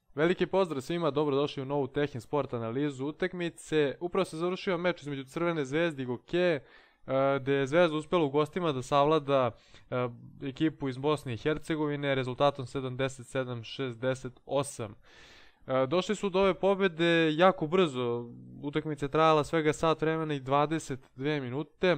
Veliki pozdrav svima, dobrodošli u novu Tehin Sport analizu utakmice. Upravo se završio meč između Crvene zvezde i Gokeje, gde je Zvezda uspela u gostima da savlada ekipu iz Bosne i Hercegovine rezultatom 77-68. Došli su do ove pobede jako brzo, utakmica je trajala svega sat vremena i 22 minute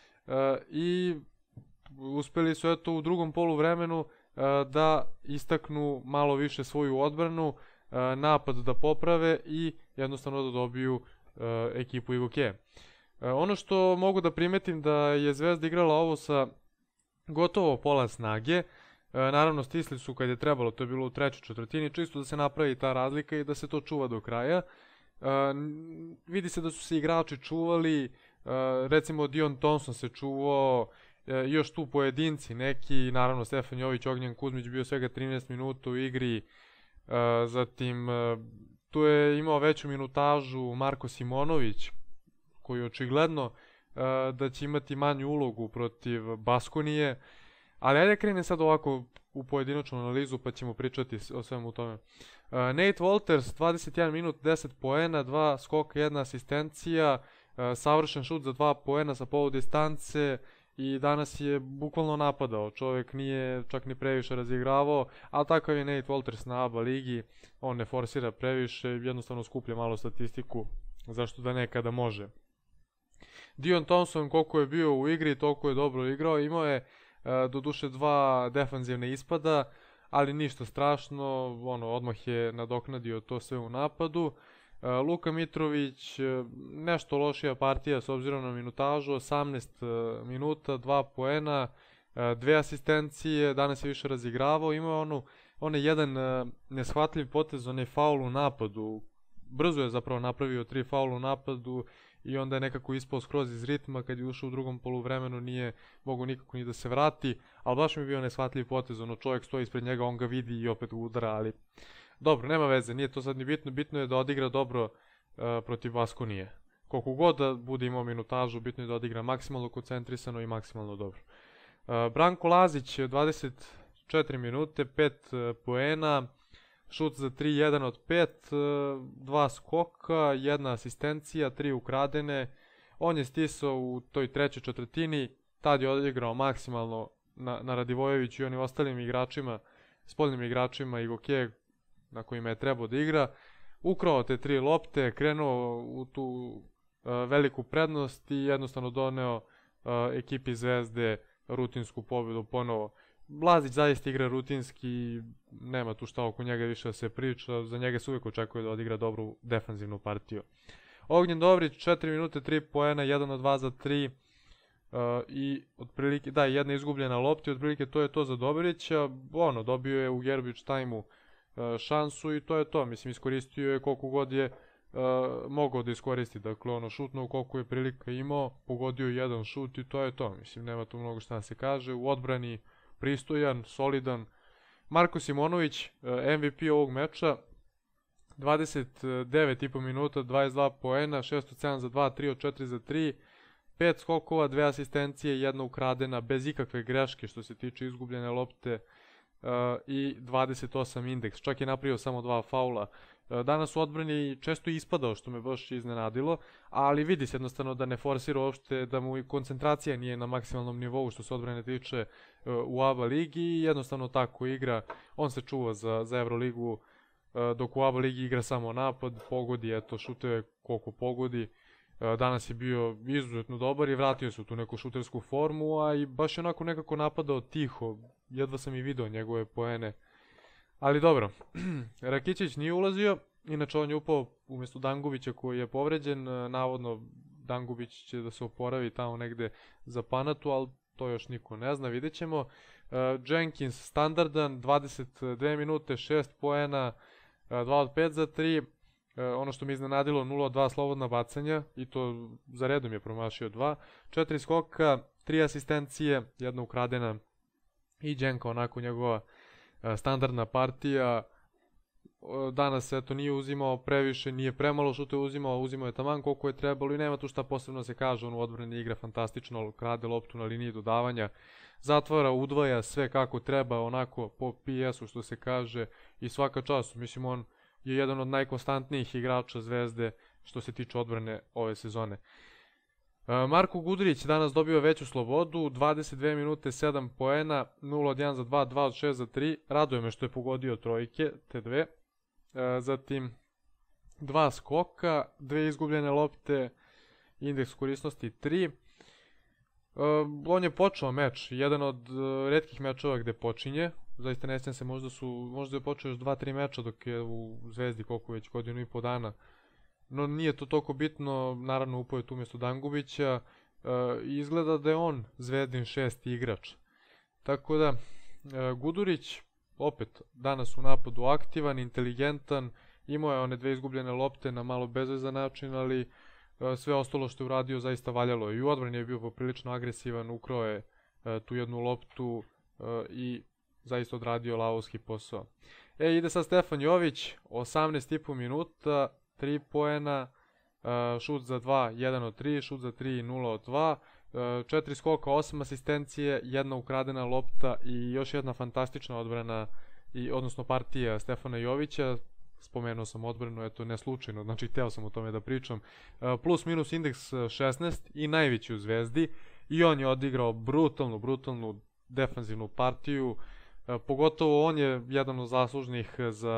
i uspeli su u drugom poluvremenu da istaknu malo više svoju odbranu, napad da poprave i jednostavno da dobiju ekipu Gokeje. Ono što mogu da primetim da je Zvezda igrala ovo sa gotovo pola snage. Naravno stisli su kad je trebalo, to je bilo u trećoj četvrtini, čisto da se napravi ta razlika i da se to čuva do kraja. Vidi se da su se igrači čuvali, recimo Dion Thompson se čuvao, još tu pojedinci neki, naravno Stefan Jović, Ognjen Kuzmić bio svega 13 minuta u igri, zatim tu je imao veću minutažu Marko Simonović, koji je očigledno da će imati manju ulogu protiv Baskonije, ali ajde krenem sad ovako u pojedinačnu analizu pa ćemo pričati o svemu tome. Nate Walters, 21 minut, 10 poena, 2 skoka, 1 asistencija, savršen šut za 2 poena sa polu distance i danas je bukvalno napadao, čovjek nije čak ni previše razigravao, ali takav je Nate Walters na ABA ligi, on ne forsira previše, jednostavno skuplja malo statistiku, zašto da nekada može. Dion Thompson koliko je bio u igri, toliko je dobro igrao, imao je doduše 2 defanzivne ispada, ali ništa strašno, odmah je nadoknadio to sve u napadu. Luka Mitrović, nešto lošija partija s obzirom na minutažu, 18 minuta, 2 poena, 2 asistencije, danas je više razigravao, imao onaj jedan neshvatljiv potez, onaj faul u napadu, brzo je zapravo napravio 3 faula u napadu i onda je nekako ispao skroz iz ritma, kad je ušao u drugom poluvremenu nije mogao nikako ni da se vrati, ali baš mi je bio neshvatljiv potez, čovjek stoji ispred njega, on ga vidi i opet udara, ali dobro, nema veze, nije to sad ni bitno, bitno je da odigra dobro protiv Baskonije. Koliko god da bude imao minutažu, bitno je da odigra maksimalno koncentrisano i maksimalno dobro. Branko Lazić, 24 minute, 5 poena, šut za 3, 1 od 5, 2 skoka, 1 asistencija, 3 ukradene. On je stisao u toj trećoj četvrtini, tad je odigrao maksimalno na Radivojeviću i onim ostalim igračima, spoljnim igračima i Gokeje na kojima je trebao da igra. Ukrao te 3 lopte, krenuo u tu veliku prednost i jednostavno doneo ekipi Zvezde rutinsku pobedu ponovo. Lazić zaista igra rutinski, nema tu šta oko njega više da se priča, za njega se uvijek očekuje da odigra dobru defanzivnu partiju. Ognjen Dobrić, 4 minute, 3 poena, 1 od 2 za 3 i otprilike, da, jedna izgubljena lopta i otprilike to je to za Dobrića, dobio je u garbage time-u šansu i to je to, mislim iskoristio je koliko god je mogao da iskoristi, dakle šutno koliko je prilika imao, pogodio jedan šut i to je to, mislim nema tu mnogo šta da se kaže, u odbrani pristojan, solidan. Marko Simonović, MVP ovog meča, 29,5 minuta, 22 poena, 6 od 7 za 2, 3 od 4 za 3, 5 skokova, 2 asistencije, 1 ukradena, bez ikakve greške što se tiče izgubljene lopte i 28 indeks, čak je napravio samo 2 faula. Danas u odbrani često ispadao, što me baš iznenadilo, ali vidi se jednostavno da ne forsira uopšte, da mu i koncentracija nije na maksimalnom nivou što se odbrane tiče u ABA ligi i jednostavno tako igra. On se čuva za Euroligu, dok u ABA ligi igra samo napad, pogodi, šutuje koliko pogodi. Danas je bio izuzetno dobar i vratio se u tu neku šutersku formu, a i baš je onako nekako napadao tiho, jedva sam i video njegove poene. Ali dobro, Rakićić nije ulazio, inače on je upao umjesto Dangubića koji je povređen, navodno Dangubić će da se oporavi tamo negde za Panatu, ali to još niko ne zna, vidjet ćemo. Jenkins standardan, 22 minute, 6 poena, 2 od 5 za 3, ono što mi iznenadilo 0 od 2 slobodna bacanja i to za redom je promašio 2, 4 skoka, 3 asistencije, 1 ukradena i Đenka onako njegova standardna partija. Danas nije uzimao previše, nije premalo što je uzimao je taman koliko je trebalo i nema tu šta posebno se kaže, on u odbrani igra fantastično, krade loptu na liniji dodavanja, zatvara, udvaja sve kako treba, onako po PS-u što se kaže i svaka čast, mislim on je jedan od najkonstantnijih igrača Zvezde što se tiče odbrane ove sezone. Marko Gudurić danas dobio veću slobodu, 22 minute, 7 poena, 0 od 1 za 2, 2 od 6 za 3. Raduje me što je pogodio trojke, te dve. Zatim 2 skoka, 2 izgubljene lopte, indeks korisnosti 3. On je počeo meč, jedan od retkih mečova gde počinje. Zaista ne sjećam se, možda je počeo još 2-3 meča dok je u Zvezdi koliko već godinu i po dana. No nije to toliko bitno, naravno upao je tu umjesto Dangubića. Izgleda da je on Zvezdin 6. igrač. Tako da, Gudurić opet danas u napadu aktivan, inteligentan, imao je one 2 izgubljene lopte na malo bezvezan način, ali sve ostalo što je uradio zaista valjalo. I u odbrani je bio poprilično agresivan, ukrao je tu jednu loptu i zaista odradio lavovski posao. Ide sad Stefan Jović, 18,5 minuta, 3 poena, šut za 2, 1 od 3, šut za 3, 0 od 2, 4 skoka, 8 asistencije, 1 ukradena lopta i još jedna fantastična odbrana, odnosno partija Stefana Jovića. Spomenuo sam odbranu, eto ne slučajno, znači hteo sam o tome da pričam. Plus minus indeks 16 i najveći u Zvezdi i on je odigrao brutalnu defanzivnu partiju. Pogotovo on je jedan od zaslužnih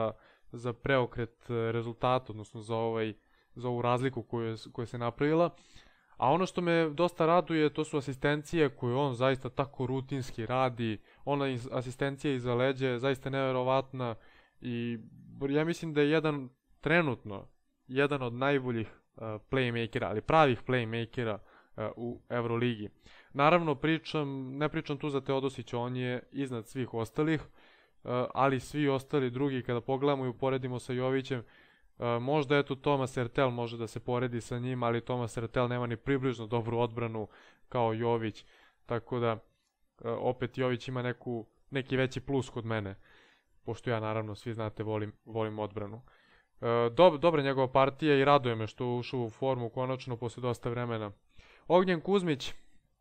za preokret rezultata, odnosno za ovu razliku koju se napravila. A ono što me dosta raduje, to su asistencije koje on zaista tako rutinski radi. Ona asistencija iza leđa je zaista neverovatna i ja mislim da je trenutno jedan od najboljih playmakera, ali pravih playmakera u Euroligi. Naravno, ne pričam tu za Teodosića, on je iznad svih ostalih, ali svi ostali drugi, kada pogledamo i uporedimo sa Jovićem, možda eto Thomas Hertel može da se poredi sa njim, ali Thomas Hertel nema ni približno dobru odbranu kao Jović, tako da opet Jović ima neki veći plus kod mene, pošto ja naravno, svi znate, volim odbranu. Dobra njegova partija i raduje me što ušao u formu konačno posle dosta vremena. Ognjen Kuzmić,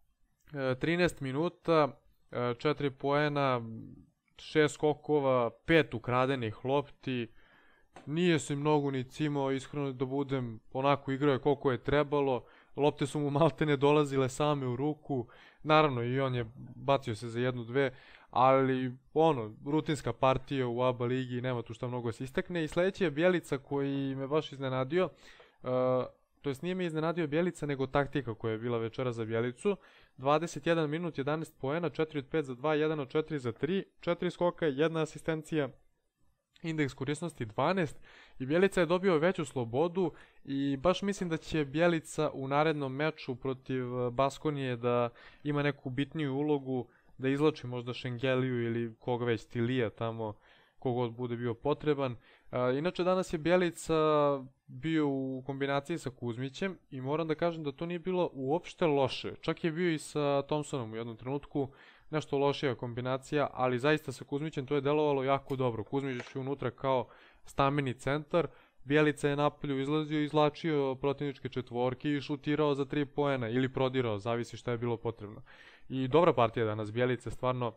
13 minuta, 4 poena, 6 skokova, 5 ukradenih lopti. Nije se mnogo ni cimao, iskreno da budem, onako igrao je koliko je trebalo. Lopte su mu maltene dolazile same u ruku. Naravno i on je bacio se za 1-2, ali rutinska partija u ABA ligi, nema tu šta mnogo se istakne. I sledeći je Bjelica koji me baš iznenadio. To jest nije me iznenadio Bjelica, nego taktika koja je bila večera za Bjelicu. 21 minut, 11 poena, 4 od 5 za 2, 1 od 4 za 3, 4 skoka, 1 asistencija, indeks korisnosti 12 i Bjelica je dobio veću slobodu i baš mislim da će Bjelica u narednom meču protiv Baskonije da ima neku bitniju ulogu, da izlači možda Šengeliju ili koga već, Tilija tamo, kogod bude bio potreban. Inače danas je Bjelica bio u kombinaciji sa Kuzmićem i moram da kažem da to nije bilo uopšte loše. Čak je bio i sa Thompsonom u jednom trenutku, nešto lošija kombinacija, ali zaista sa Kuzmićem to je delovalo jako dobro. Kuzmić je unutra kao stambeni centar, Bjelica je napolju izlazio, izlačio protivničke četvorke i šutirao za 3 poena ili prodirao, zavisi šta je bilo potrebno. I dobra partija danas Bjelice, stvarno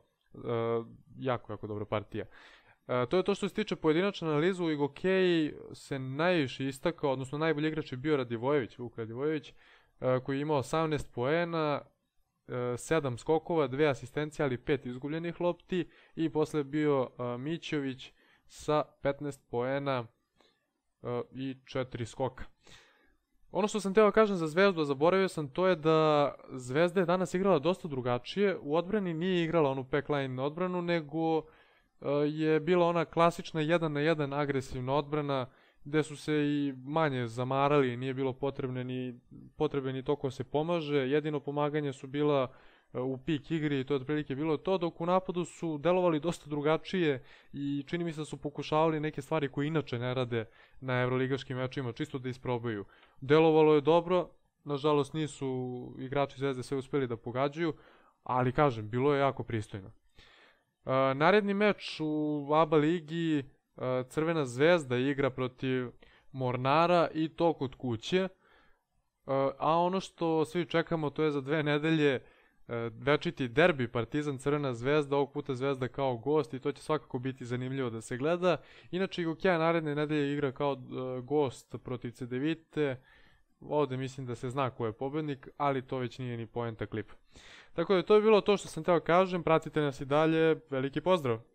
jako dobra partija. To je to što se tiče pojedinačne analize. U Igokeji se najviše istakao, odnosno najbolji igrač je bio Vuk Radivojević, koji je imao 18 poena, 7 skokova, 2 asistencije, ali 5 izgubljenih lopti i posle je bio Mićović sa 15 poena i 4 skoka. Ono što sam teo kažem za Zvezdu, a zaboravio sam, to je da Zvezda je danas igrala dosta drugačije. U odbrani nije igrala onu backline odbranu, nego je bila ona klasična 1 na 1 agresivna odbrana, gde su se i manje zamarali, nije bilo potrebe ni to ko se pomaže. Jedino pomaganje su bila u pik igri i to je otprilike bilo to, dok u napadu su delovali dosta drugačije i čini mi se da su pokušavali neke stvari koje inače ne rade na evroligaškim mečima, čisto da isprobaju. Delovalo je dobro, nažalost nisu igrači Zvezde sve uspeli da pogađaju, ali kažem, bilo je jako pristojno. Naredni meč u ABA ligi, Crvena zvezda igra protiv Mornara i to kod kuće, a ono što svi čekamo to je za 2 nedelje večiti derbi Partizan Crvena Zvezda, ovog puta Zvezda kao gost i to će svakako biti zanimljivo da se gleda. Inače Igokea naredne nedelje igra kao gost protiv Cedevite. Ovde mislim da se zna ko je pobednik, ali to već nije ni poenta klipa. Tako da to je bilo to što sam teo kažem, pratite nas i dalje, veliki pozdrav!